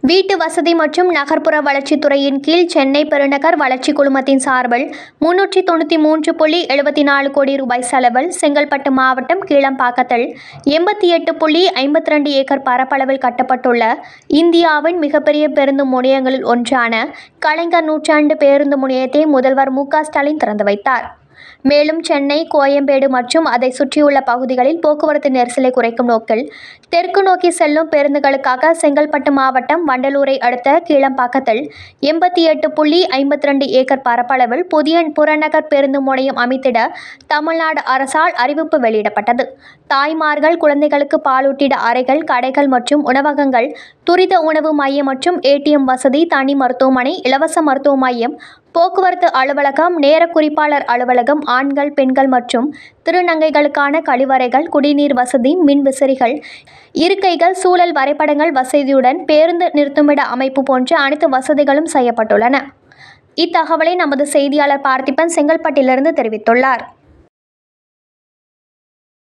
வீட்டு வசதி மற்றும் நகர்ப்புற வளர்ச்சித்துறையின் கீழ் சென்னை பெருநகர் வளர்ச்சி குழுமத்தின் சார்பில் 393.74 கோடி ரூபாய் செலவில் செங்கல்பட்டு மாவட்டம் கீழப்பாக்கத்தில் 88.52 ஏக்கர் பரப்பளவில் கட்டப்பட்டுள்ள இந்தியாவின் மிகப்பெரிய பேருந்து முனையங்களில் ஒன்றான கலைஞர் நூற்றாண்டு பேருந்து முனையத்தை முதல்வர் மு.க. ஸ்டாலின் திறந்து வைத்தார். மேலும் சென்னை, கோயம்பேடு மற்றும் அதை சுற்றியுள்ள பகுதிகளில் போக்குவரத்து நெரிசலை குறைக்கும் நோக்கில் தெற்கு நோக்கி செல்லும் பேருந்துகளுக்காக செங்கல்பட்டு மாவட்டம் வண்டலூரை அடுத்த கீழப்பாக்கத்தில் 88.52 ஏக்கர் பரப்பளவில் புதிய புறநகர் பேருந்து முனையம் அமைத்திட தமிழ்நாடு அரசால் அறிவிப்பு வெளியிடப்பட்டது. தாய்மார்கள், குழந்தைகளுக்கு பாலூட்டிட அறைகள், கடைகள் மற்றும் உணவகங்கள், துரித உணவு மையம் மற்றும் ATM வசதி, தனி மருத்துவமனை, இலவச மருத்துவ மையம், போக்குவரத்து அலுவலகம், நேர குறிப்பாளர் அலுவலகம், ஆண்கள், பெண்கள் மற்றும் திருநங்கைகளுக்கான கழிவறைகள், குடிநீர் வசதி, மின் விசிறிகள், இருக்கைகள், சூழல் வரைபடங்கள் வசதியுடன் பேருந்து நிறுத்துமிட அமைப்பு போன்ற அனைத்து வசதிகளும் செய்யப்பட்டுள்ளன. இத்தகவலை நமது செய்தியாளர் பார்த்திபன் செங்கல்பட்டிலிருந்து தெரிவித்துள்ளார்.